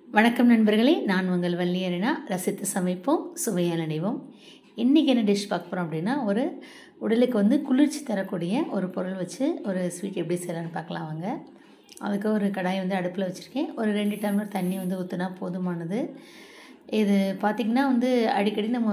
வணக்கம் நண்பர்களே, நான் உங்கள் வள்ளியரேனா. ரசித்து சமைப்போம், சுவையாக நினைவோம். இன்றைக்கி என்ன டிஷ் பார்க்க போகிறோம் அப்படின்னா, ஒரு உடலுக்கு குளிர்ச்சி தரக்கூடிய ஒரு பொருள் வச்சு ஒரு ஸ்வீட் எப்படி செய்யலான்னு பார்க்கலாம் வாங்க. அதுக்கு ஒரு கடாய் அடுப்பில் வச்சுருக்கேன். ஒரு 2 டம்ளர் தண்ணி ஊற்றினா போதுமானது. இது பார்த்திங்கன்னா அடிக்கடி நம்ம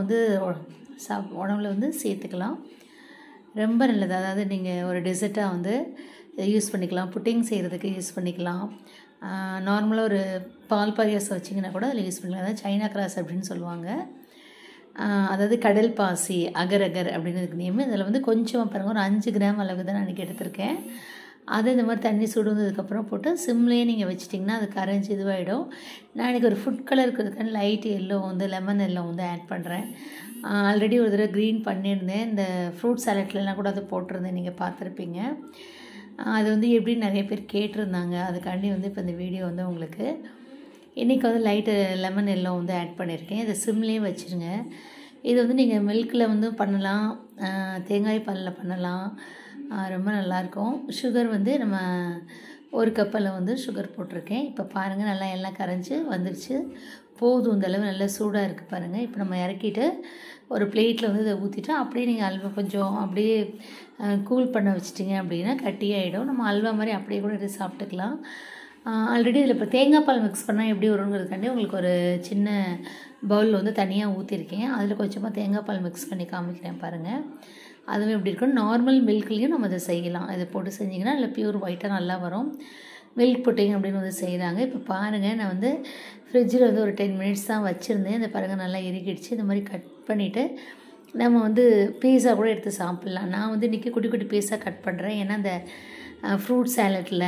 உணவில் சேர்த்துக்கலாம். ரொம்ப நல்லது. அதாவது நீங்கள் ஒரு டெசர்ட்டாக யூஸ் பண்ணிக்கலாம், புட்டிங் செய்கிறதுக்கு யூஸ் பண்ணிக்கலாம். நார்மலாக ஒரு பால் பாயாசம் வச்சிங்கன்னா கூட அதில் யூஸ் பண்ணிக்கலாம். அதாவது சைனா கிராஸ் அப்படின்னு சொல்லுவாங்க. அதாவது கடல் பாசி, அகர் அப்படின்னு இதுக்கு நேம். இதில் கொஞ்சமாக பாருங்கள், ஒரு 5 கிராம் அளவு தான் நான் இன்றைக்கி எடுத்திருக்கேன். அதை இந்த மாதிரி தண்ணி சுடு வந்ததுக்கப்புறம் போட்டு சிம்லேயே நீங்கள் வச்சிட்டிங்கன்னா அது கரைஞ்சி இதுவாகிடும். நான் இன்றைக்கி ஒரு ஃபுட் கலர் இருக்கிறதுக்கான light yellow lemon yellow add பண்ணுறேன். ஆல்ரெடி ஒரு தடவை க்ரீன் பண்ணியிருந்தேன். இந்த ஃப்ரூட் சாலட்லலாம் கூட அதை போட்டிருந்தேன், நீங்கள் பார்த்துருப்பீங்க. அது எப்படி நிறைய பேர் கேட்டிருந்தாங்க. அதுக்காண்டி இப்போ இந்த வீடியோ உங்களுக்கு இன்றைக்கி லைட்டு லெமன் எல்லோ ஆட் பண்ணியிருக்கேன். இதை சிம்லேயே வச்சுருங்க. இது நீங்கள் மில்கில் பண்ணலாம், தேங்காய் பாலில் பண்ணலாம். ரொம்ப நல்லாயிருக்கும். சுகர் நம்ம ஒரு கப்பில் சுகர் போட்டிருக்கேன். இப்போ பாருங்கள், நல்லா எல்லாம் கரைஞ்சி வந்துருச்சு. போதும், இந்த அளவு நல்லா சூடாக இருக்குது பாருங்கள். இப்போ நம்ம இறக்கிட்டு ஒரு பிளேட்டில் இதை ஊற்றிட்டு அப்படியே நீங்கள் அல்வா கொஞ்சம் அப்படியே கூல் பண்ண வச்சிட்டிங்க அப்படின்னா கட்டியாகிடும். நம்ம அல்வா மாதிரி அப்படியே கூட எடுத்து சாப்பிட்டுக்கலாம். ஆல்ரெடி இதில் இப்போ தேங்காய் பால் மிக்ஸ் பண்ணால் எப்படி வருங்கிறதுக்காண்டி உங்களுக்கு ஒரு சின்ன பவுல் தனியாக ஊற்றிருக்கேன். அதில் கொஞ்சமாக தேங்காய் பால் மிக்ஸ் பண்ணி காமிக்கிறேன் பாருங்கள். அதுவும் எப்படி இருக்கும். நார்மல் மில்க்லேயும் நம்ம அதை செய்யலாம். இதை போட்டு செஞ்சிங்கன்னா இல்லை பியூர் ஒயிட்டாக நல்லா வரும். மில்க் புட்டிங் அப்படின்னு செய்கிறாங்க. இப்போ பாருங்கள், நான் ஃப்ரிட்ஜில் ஒரு 10 மினிட்ஸ் தான் வச்சுருந்தேன். இந்த பாருங்கள் நல்லா இறுகிடுச்சு. இந்த மாதிரி கட் பண்ணிவிட்டு நம்ம பீஸா கூட எடுத்து சாப்பிட்லாம். நான் இன்றைக்கி குட்டி குட்டி பீஸாக கட் பண்ணுறேன். ஏன்னா இந்த ஃப்ரூட் சாலட்டில்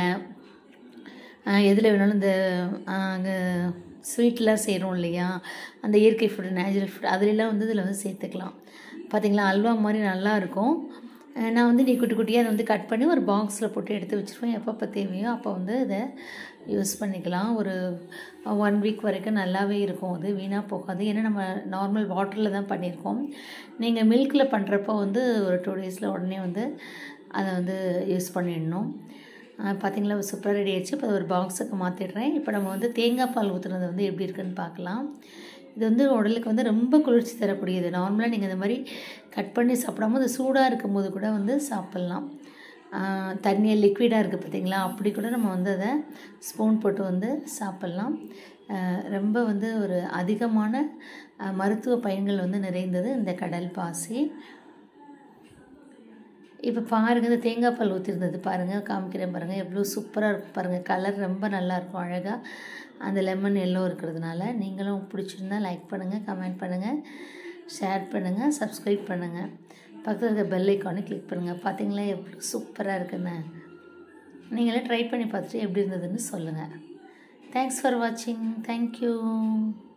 எதில் வேணாலும் இந்த அங்கே ஸ்வீட்லாம் செய்கிறோம் இல்லையா, அந்த இயற்கை ஃபுட்டு, நேச்சுரல் ஃபுட், அதிலெல்லாம் இதில் சேர்த்துக்கலாம். பார்த்திங்களா, அல்வா மாதிரி நல்லாயிருக்கும். நான் நீ குட்டி குட்டியாக அதை கட் பண்ணி ஒரு பாக்ஸில் போட்டு எடுத்து வச்சுருவேன். எப்பப்போ தேவையோ அப்போ இதை யூஸ் பண்ணிக்கலாம். ஒரு 1 வீக் வரைக்கும் நல்லாவே இருக்கும். அது வீணாக போகாது. ஏன்னா நம்ம நார்மல் வாட்டரில் தான் பண்ணியிருக்கோம். நீங்கள் மில்கில் பண்ணுறப்போ ஒரு 2 டேஸில் உடனே அதை யூஸ் பண்ணிடணும். பார்த்திங்களா, சூப்பராக ரெடி ஆகிடுச்சு. இப்போ ஒரு பாக்ஸுக்கு மாற்றிடுறேன். இப்போ நம்ம தேங்காய் பால் ஊற்றுனது எப்படி இருக்குதுன்னு பார்க்கலாம். இது உடலுக்கு ரொம்ப குளிர்ச்சி தரக்கூடியது. நார்மலாக நீங்கள் இந்த மாதிரி கட் பண்ணி சாப்பிடாம அது சூடாக இருக்கும்போது கூட சாப்பிட்லாம். தண்ணியாக லிக்விடாக இருக்குது பார்த்திங்களா, அப்படி கூட நம்ம அதை ஸ்பூன் போட்டு சாப்பிட்லாம். ரொம்ப ஒரு அதிகமான மருத்துவ பயன்கள் நிறைந்தது இந்த கடல் பாசி. இப்போ பாருங்கள், இந்த தேங்காய் பால் ஊற்றிருந்தது பாருங்கள், காமிக்கிறேன் பாருங்கள், எவ்வளோ சூப்பராக இருக்கும் பாருங்கள். கலர் ரொம்ப நல்லாயிருக்கும், அழகாக அந்த லெமன் எல்லோ இருக்கிறதுனால. நீங்களும் பிடிச்சிருந்தா லைக் பண்ணுங்கள், கமெண்ட் பண்ணுங்கள், ஷேர் பண்ணுங்கள், சப்ஸ்கிரைப் பண்ணுங்கள். பக்கத்தில் இருக்க பெல் ஐக்கானை கிளிக் பண்ணுங்கள். பார்த்தீங்களா எவ்வளோ சூப்பராக இருக்குன்னு. நீங்களே ட்ரை பண்ணி பார்த்துட்டு எப்படி இருந்ததுன்னு சொல்லுங்கள். தேங்க்ஸ் ஃபார் வாட்சிங். தேங்க்யூ.